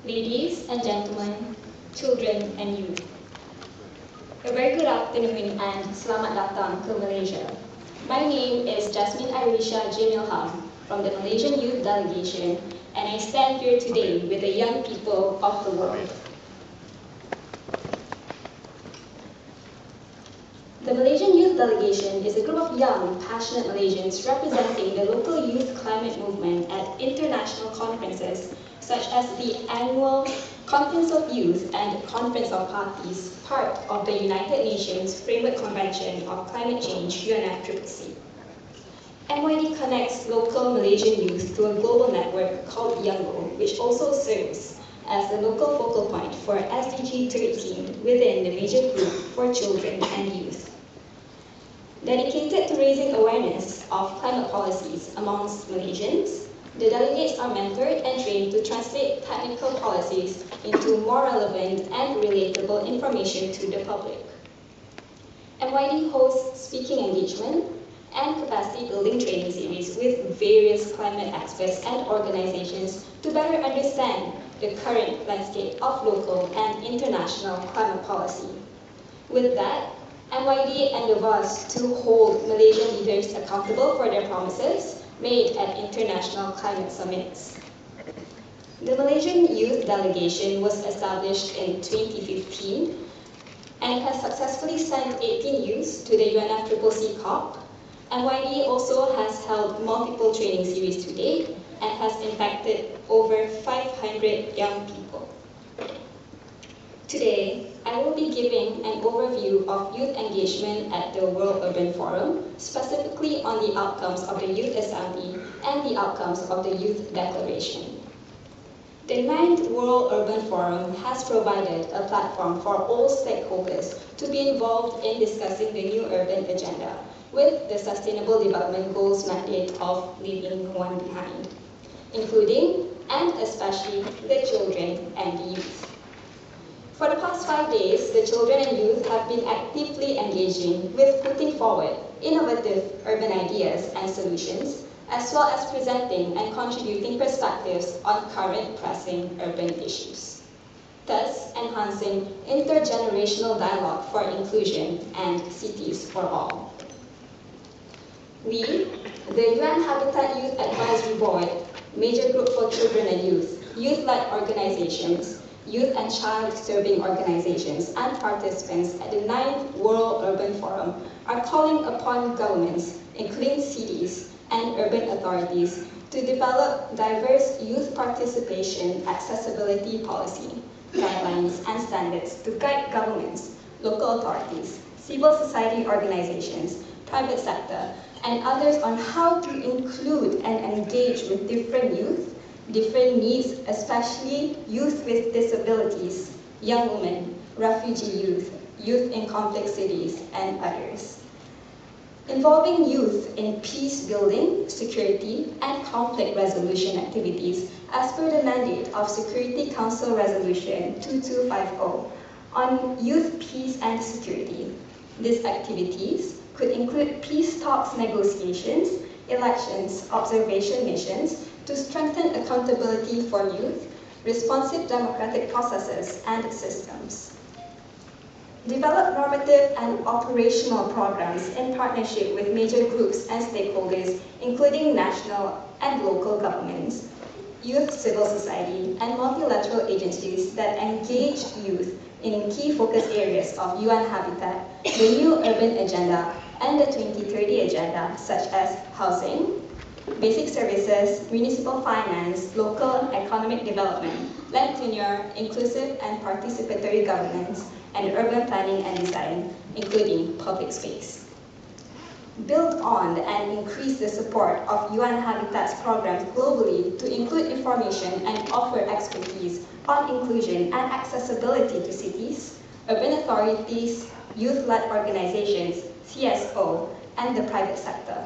ladies and gentlemen, children and youth. A very good afternoon and selamat datang ke Malaysia. My name is Jasmin Jamilham from the Malaysian Youth Delegation, and I stand here today with the young people of the world. The Malaysian Youth Delegation is a group of young, passionate Malaysians representing the local youth climate movement at international conferences such as the annual Conference of Youth and Conference of Parties, part of the United Nations Framework Convention of Climate Change, UNFCCC. MYD connects local Malaysian youth to a global network called Youngo, which also serves as the local focal point for SDG 13 within the major group for children and youth. Dedicated to raising awareness of climate policies amongst Malaysians, the delegates are mentored and trained to translate technical policies into more relevant and relatable information to the public. MYD hosts speaking engagement and capacity building training series with various climate experts and organizations to better understand the current landscape of local and international climate policy. With that, MYD endeavors to hold Malaysian leaders accountable for their promises made at international climate summits. The Malaysian Youth Delegation was established in 2015 and has successfully sent 18 youths to the UNFCCC COP. MYD also has held multiple training series to date and has impacted over 500 young people. Today, I will be giving an overview of youth engagement at the World Urban Forum, specifically on the outcomes of the Youth Assembly and the outcomes of the Youth Declaration. The 9th World Urban Forum has provided a platform for all stakeholders to be involved in discussing the new urban agenda with the Sustainable Development Goals mandate of leaving no one behind, including and especially the children and the youth. For the past 5 days, the children and youth have been actively engaging with putting forward innovative urban ideas and solutions, as well as presenting and contributing perspectives on current pressing urban issues, thus enhancing intergenerational dialogue for inclusion and cities for all. We, the UN Habitat Youth Advisory Board, Major Group for Children and Youth, youth-led organizations, youth and child-serving organizations, and participants at the 9th World Urban Forum are calling upon governments, including cities and urban authorities, to develop diverse youth participation accessibility policy, guidelines, and standards to guide governments, local authorities, civil society organizations, private sector, and others on how to include and engage with different youth, different needs, especially youth with disabilities, young women, refugee youth, youth in conflict cities, and others. Involving youth in peace building, security, and conflict resolution activities as per the mandate of Security Council Resolution 2250 on youth, peace, and security. These activities could include peace talks negotiations, elections, observation missions, to strengthen accountability for youth, responsive democratic processes and systems. Develop normative and operational programs in partnership with major groups and stakeholders, including national and local governments, youth civil society, and multilateral agencies that engage youth in key focus areas of UN Habitat, the new urban agenda, and the 2030 agenda, such as housing, basic services, municipal finance, local economic development, land tenure, inclusive and participatory governance, and urban planning and design, including public space. Build on and increase the support of UN Habitat's programs globally to include information and offer expertise on inclusion and accessibility to cities, urban authorities, youth-led organizations, CSO, and the private sector.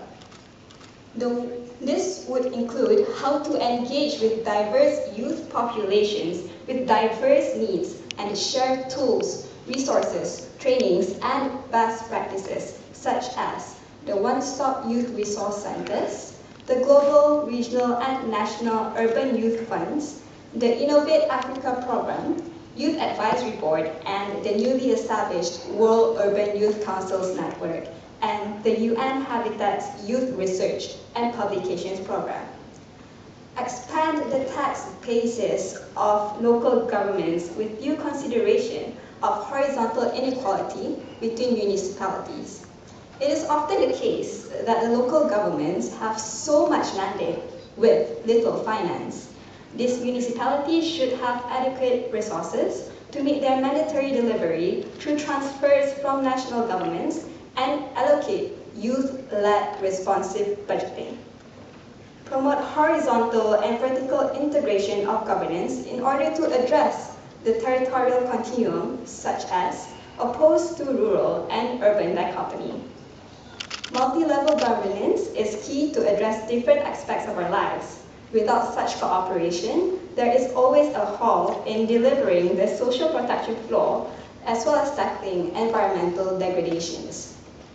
This would include how to engage with diverse youth populations with diverse needs and share tools, resources, trainings, and best practices, such as the One-Stop Youth Resource Centers, the Global, Regional, and National Urban Youth Funds, The Innovate Africa program, Youth Advisory Board, and the newly established World Urban Youth Councils Network, and the UN Habitat's Youth Research and Publications Program. Expand the tax bases of local governments with due consideration of horizontal inequality between municipalities. It is often the case that the local governments have so much mandate with little finance. These municipalities should have adequate resources to meet their mandatory delivery through transfers from national governments and allocate youth-led responsive budgeting. Promote horizontal and vertical integration of governance in order to address the territorial continuum, such as opposed to rural and urban dichotomy. Multi-level governance is key to address different aspects of our lives. Without such cooperation, there is always a halt in delivering the social protection floor, as well as tackling environmental degradations.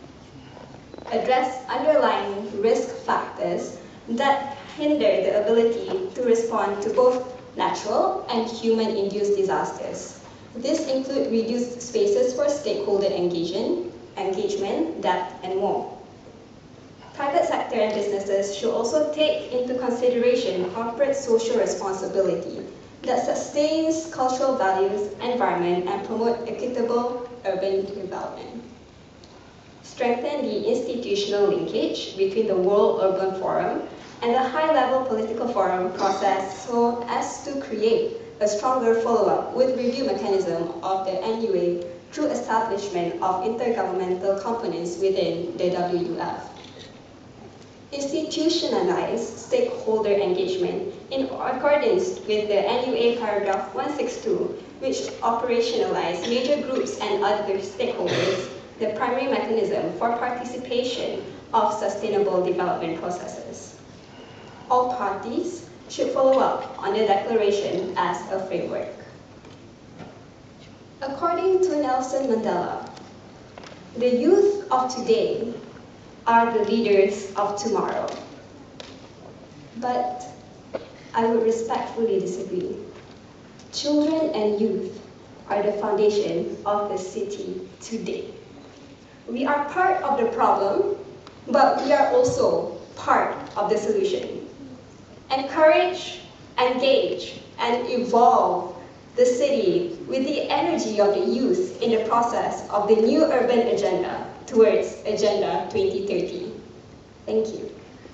Address underlying risk factors that hinder the ability to respond to both natural and human-induced disasters. This includes reduced spaces for stakeholder engagement, depth, and more. Private sector and businesses should also take into consideration corporate social responsibility that sustains cultural values, environment, and promote equitable urban development. Strengthen the institutional linkage between the World Urban Forum and the high-level political forum process so as to create a stronger follow-up with review mechanism of the NUA through establishment of intergovernmental components within the WUF. Institutionalize stakeholder engagement in accordance with the NUA paragraph 162, which operationalize major groups and other stakeholders, the primary mechanism for participation of sustainable development processes. All parties should follow up on the declaration as a framework. According to Nelson Mandela, the youth of today are the leaders of tomorrow. But I would respectfully disagree. Children and youth are the foundation of the city today. We are part of the problem, but we are also part of the solution. Encourage, engage, and evolve the city with the energy of the youth in the process of the new urban agenda towards Agenda 2030. Thank you.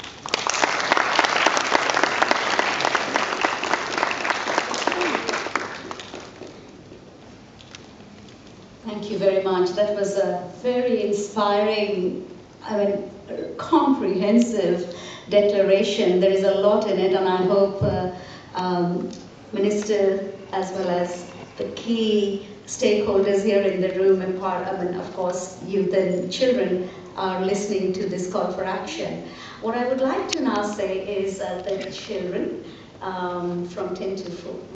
Thank you very much. That was a very inspiring, comprehensive declaration. There is a lot in it, and I hope Minister, as well as the key stakeholders here in the room, and of course, youth and children are listening to this call for action. What I would like to now say is that the children from 10 to 4.